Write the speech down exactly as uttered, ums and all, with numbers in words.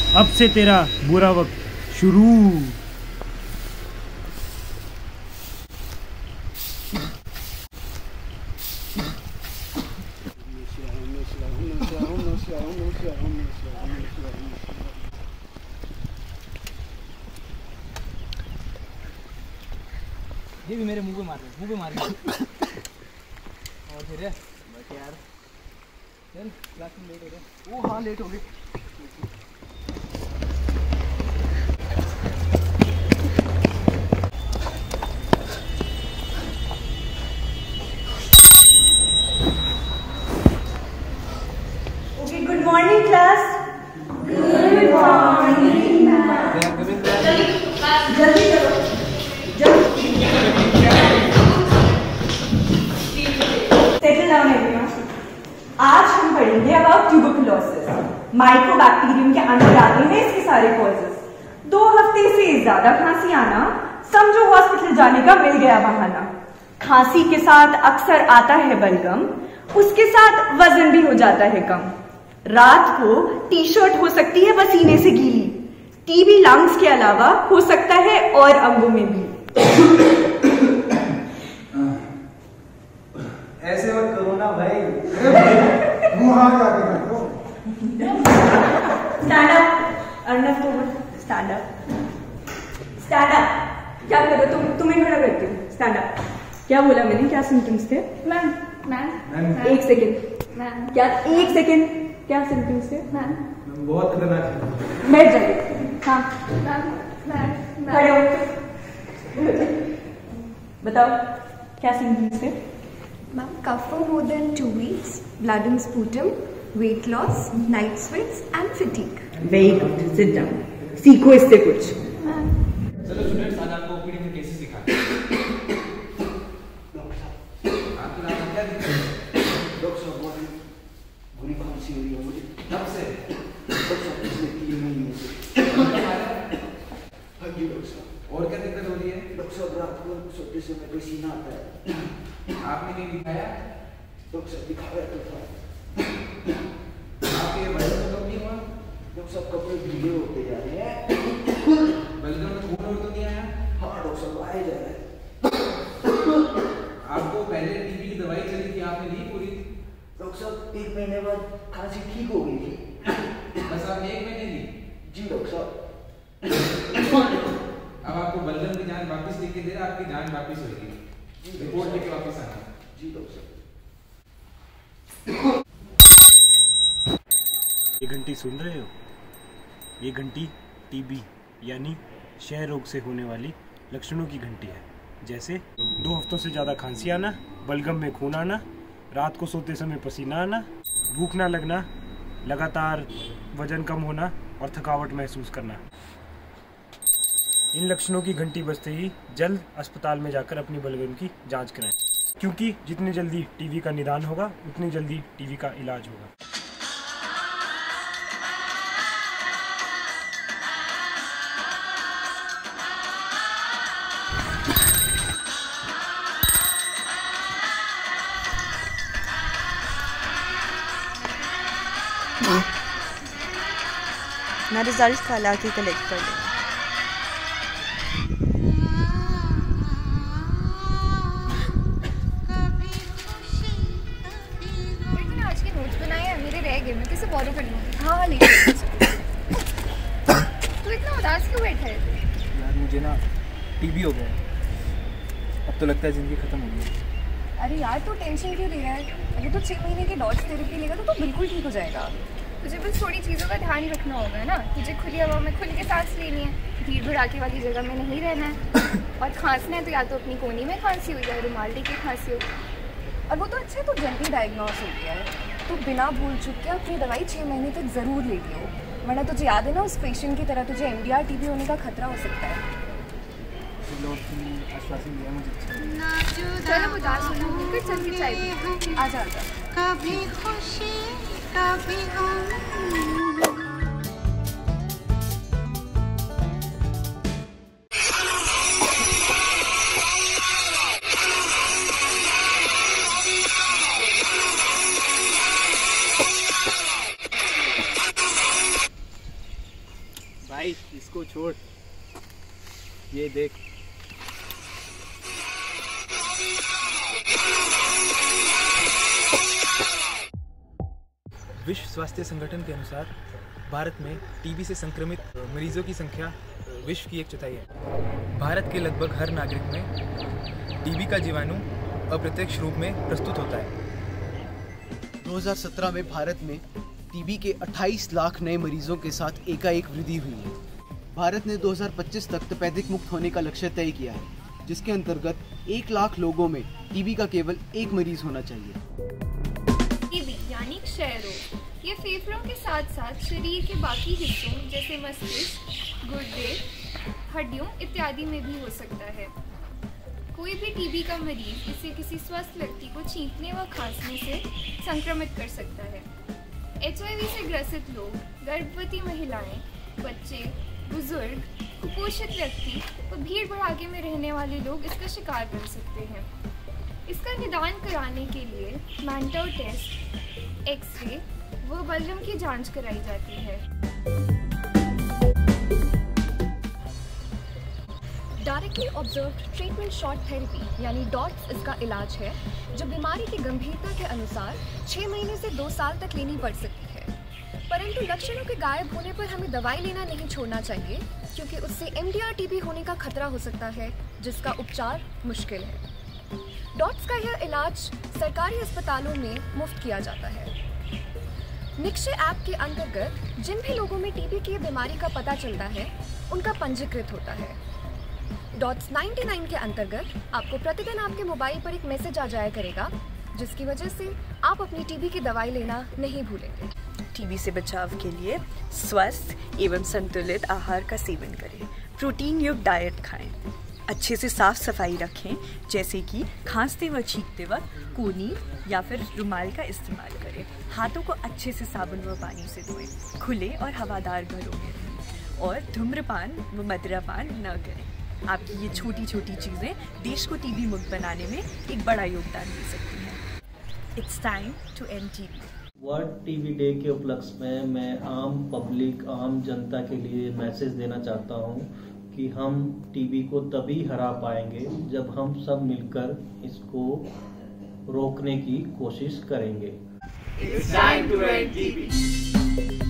अब से तेरा बुरा वक्त शुरू। ये भी मेरे मुंह पे मार रहे, मुंह पे मार रहे। और फिर बस यार, चल क्लास में लेट हो गया। ओ हाँ लेट हो गए। Okay, good morning class. Good morning ma'am. जल्दी करो, जल्दी। Settle down everyone. आज हम पढ़ेंगे अबाउट ट्यूबरकुलोसिस। माइक्रोबैक्टीरियम के अंदर आते हैं इसके सारे कॉजेस। दो हफ्ते से ज्यादा खांसी आना, समझो हॉस्पिटल जाने का मिल गया बहाना। खांसी के साथ अक्सर आता है बलगम, उसके साथ वजन भी हो जाता है कम। रात को टी शर्ट हो सकती है पसीने से गीली। टीबी लंग्स के अलावा हो सकता है और अंगों में भी। ऐसे मत करो ना भाई। स्टैंड अप अर्नव, तो स्टैंड अप, स्टैंड अप। क्या करो तुम? तुम्हें खड़ा करती हूँ। Stand up. क्या बोला मैंने? क्या सिम्टम्स थे? मैम मैम एक सेकेंड मैम क्या एक सेकेंड क्या सिम्टम्स थे? मैम बहुत खतरनाक है। बैठ जाइए। हाँ मैम मैम खड़े हो, बताओ क्या सिम्टम्स थे? Ma'am cough for more than two weeks, blood and sputum, weight loss, night sweats and fatigue. Very good, sit down. सीखो इससे कुछ। मैम चलो स्टूडेंट्स, आज आपको ओपीडी में केसेस दिखाते हैं। आपको नाम क्या दिखता है? डॉक्टर साहब बोल रहे हैं, बुरी खांसी हो रही है मुझे। कब से? डॉक्टर साहब पिछले तीन महीने से। हाँ जी डॉक्टर साहब। और क्या दिक्कत हो रही है? डॉक्टर साहब रात को सोते समय पसीना आता है। आपने नहीं दिखाया? डॉक्टर साहब दिखाया तो था। आपके बलगम में कब नहीं हुआ? डॉक्टर साहब कपड़े भीगे होते जा रहे हैं। बलगम में खून और तो नहीं आया? हाँ डॉक्टर साहब आए जा रहे हैं। आपको पहले टीबी की दवाई चली थी, आपने ली पूरी? डॉक्टर साहब एक महीने बाद खांसी ठीक हो गई थी। बस आपने एक महीने ली? जी डॉक्टर साहब। अब आपको बलगम की जान वापस लिख के दे रहा, आपकी जान वापस होगी। रिपोर्ट लेके वापस आना। जी डॉक्टर साहब। ये घंटी सुन रहे हो? ये घंटी टीबी यानी क्षय रोग से होने वाली लक्षणों की घंटी है। जैसे दो हफ्तों से ज़्यादा खांसी आना, बलगम में खून आना, रात को सोते समय पसीना आना, भूख ना लगना, लगातार वजन कम होना और थकावट महसूस करना। इन लक्षणों की घंटी बजते ही जल्द अस्पताल में जाकर अपनी बलगम की जांच कराएं, क्योंकि जितनी जल्दी टीबी का निदान होगा उतनी जल्दी टीबी का इलाज होगा। मैं रिजल्ट कल आके कलेक्ट कर लूँगी। आज के नोट्स बनाए हैं, मेरे रह गए, मैं किसे फॉलो कर लूँगी। हाँ लेकिन तू इतना उदास क्यों बैठा है? यार मुझे ना टीबी हो गया, अब तो लगता है जिंदगी खत्म हो गई। अरे यार तू टेंशन क्यों ले रहा है? अगर तू छः महीने की डॉज थेरेपी लेगा तो तू बिल्कुल ठीक हो जाएगा। तुझे बस थोड़ी चीज़ों का ध्यान रखना होगा ना। तुझे खुली हवा में खुल के सांस लेनी है, भीड़ भड़ाके वाली जगह में नहीं रहना है, और खांसना है तो या तो अपनी कोनी में खांसी हो या रुमाल लेके खांसी हो। और वो तो अच्छा है, तो जल्दी डायग्नोस हो गया है। तो बिना भूल चुक के अपनी दवाई छः महीने तक ज़रूर लेती हो, वरना तुझे याद है ना उस पेशेंट की तरह तुझे M D R T B होने का खतरा हो सकता है। आश्वासन दिया मुझे। चलो उदास होना बिल्कुल चल के चाहिए। आ जा कभी खुशी कभी गम। भाई इसको छोड़, ये देख। विश्व स्वास्थ्य संगठन के अनुसार भारत में टीबी से संक्रमित मरीजों की संख्या विश्व की एक चौथाई है। भारत के लगभग हर नागरिक में टीबी का जीवाणु अप्रत्यक्ष रूप में प्रस्तुत होता है। दो हज़ार सत्रह में भारत में टीबी के अट्ठाईस लाख नए मरीजों के साथ एकाएक वृद्धि हुई है। भारत ने दो हज़ार पच्चीस तक तपेदिक मुक्त होने का लक्ष्य तय किया है, जिसके अंतर्गत एक लाख लोगों में टीबी का केवल एक मरीज होना चाहिए। टीबी यानी क्षय रोग, ये फेफड़ों के साथ साथ शरीर के बाकी हिस्सों जैसे मस्तिष्क, गुर्दे, हड्डियों इत्यादि में भी हो सकता है। कोई भी टीबी का मरीज इसे किसी स्वस्थ व्यक्ति को छींकने व खांसने से संक्रमित कर सकता है। एचआईवी से ग्रसित लोग, गर्भवती महिलाएं, बच्चे, बुजुर्ग, कुपोषित व्यक्ति व भीड़ भड़ाके में रहने वाले लोग इसका शिकार बन सकते हैं। इसका निदान कराने के लिए मैंटो टेस्ट, एक्सरे व बलगम की जांच कराई जाती है। Directly observed treatment short therapy यानी डॉट्स इसका इलाज है, जो बीमारी की गंभीरता के अनुसार छः महीने से दो साल तक लेनी पड़ सकती है। परंतु लक्षणों के गायब होने पर हमें दवाई लेना नहीं छोड़ना चाहिए, क्योंकि उससे एमडीआर टीबी होने का खतरा हो सकता है, जिसका उपचार मुश्किल है। डॉट्स का यह इलाज सरकारी अस्पतालों में मुफ्त किया जाता है। निक्षय ऐप के अंतर्गत जिन भी लोगों में टीबी की बीमारी का पता चलता है, उनका पंजीकृत होता है। डॉट्स निन्यानवे के अंतर्गत आपको प्रतिदिन आपके मोबाइल पर एक मैसेज आ जाया करेगा, जिसकी वजह से आप अपनी टीबी की दवाई लेना नहीं भूलेंगे। टीबी से बचाव के लिए स्वस्थ एवं संतुलित आहार का सेवन करें, प्रोटीन युक्त डाइट खाएं, अच्छे से साफ सफाई रखें, जैसे कि खांसते व छींकते वक्त कोनी या फिर रुमाल का इस्तेमाल करें, हाथों को अच्छे से साबुन व पानी से धोएं, खुले और हवादार घरों में रहें और धूम्रपान व मदिरापान न करें। आपकी ये छोटी छोटी चीज़ें देश को टीबी मुक्त बनाने में एक बड़ा योगदान दे सकती हैं। It's time to end TB. World TB day के उपलक्ष्य में मैं आम पब्लिक, आम जनता के लिए मैसेज देना चाहता हूँ कि हम टीबी को तभी हरा पाएंगे जब हम सब मिलकर इसको रोकने की कोशिश करेंगे। It's time to end TB.